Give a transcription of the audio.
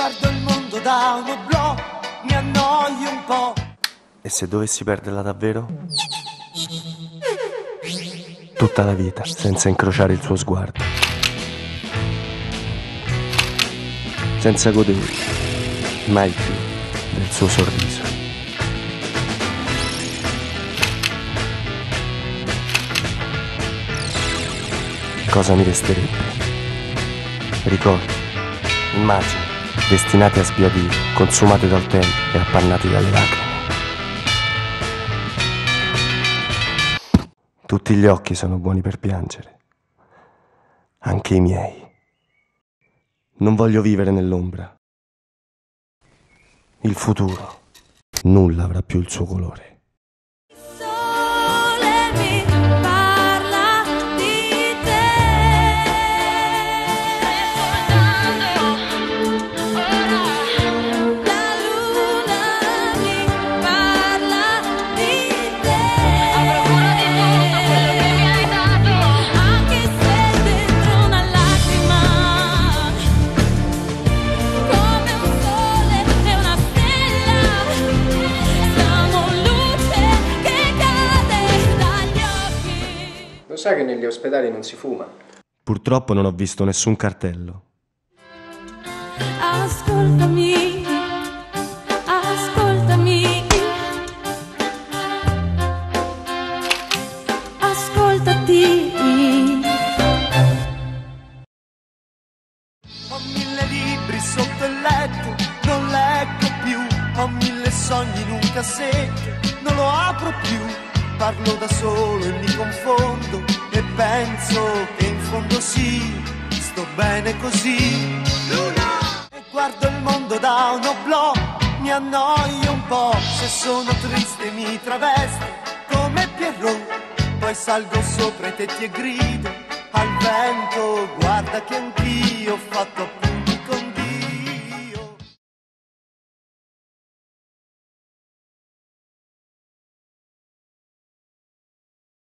guardo il mondo da un oblò, mi annoio un po'. E se dovessi perderla davvero? Tutta la vita, senza incrociare il suo sguardo. Senza godere, mai più, del suo sorriso. Cosa mi resterebbe? Ricordi, immagini, destinate a sbiadire, consumate dal tempo e appannati dalle lacrime. Tutti gli occhi sono buoni per piangere, anche i miei. Non voglio vivere nell'ombra. Il futuro, nulla avrà più il suo colore. Lo sai che negli ospedali non si fuma? Purtroppo non ho visto nessun cartello. Ascoltami, ascoltami, ascoltati. Ho 1000 libri sotto il letto, non leggo più. Ho 1000 sogni in un cassetto, non lo apro più. Parlo da solo e mi confondo e penso che in fondo sì, sto bene così. Luna! E guardo il mondo da un oblò, mi annoio un po'. Se sono triste mi travesto come Pierrot, poi salgo sopra i tetti e grido al vento: guarda che anch'io ho fatto appunto